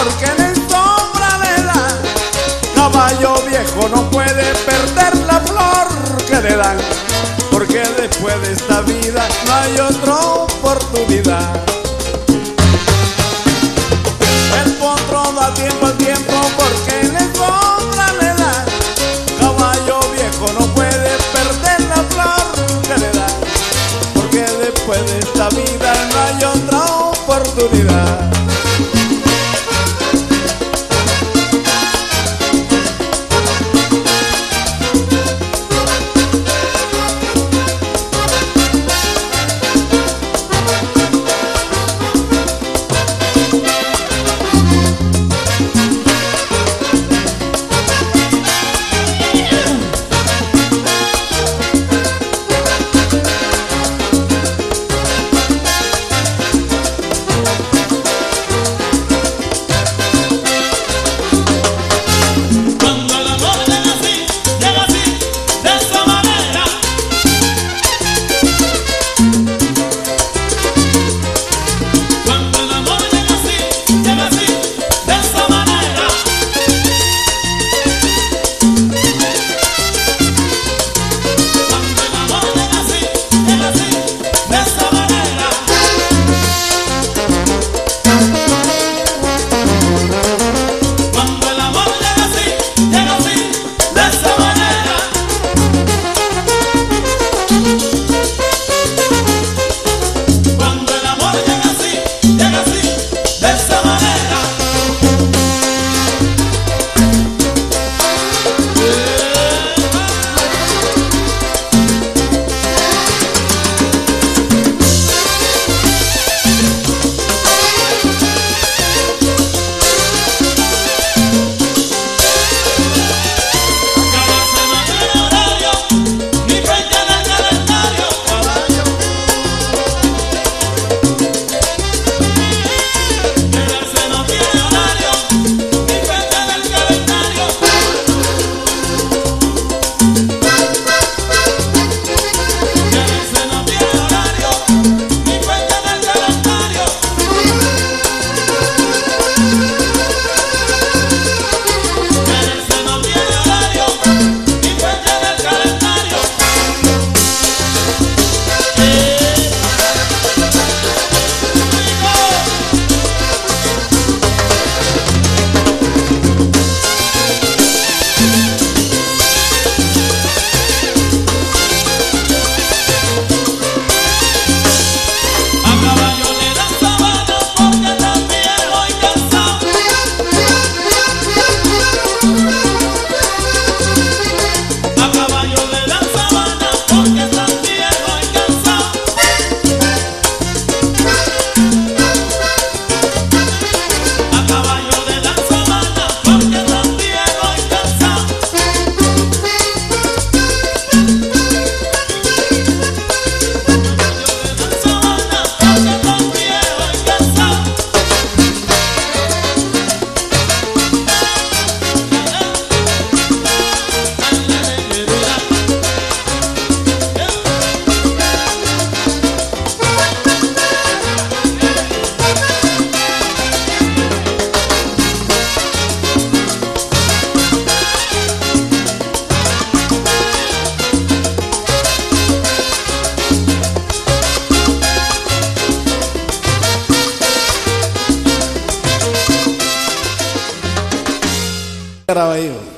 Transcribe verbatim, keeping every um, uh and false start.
porque le sobra la edad. Caballo viejo no puede perder la flor que le dan, porque después de esta vida no hay otra oportunidad. El potro da tiempo al tiempo porque le sobra la edad. Caballo viejo no puede perder la flor que le dan, porque después de esta vida no hay otra oportunidad. Graba ahí.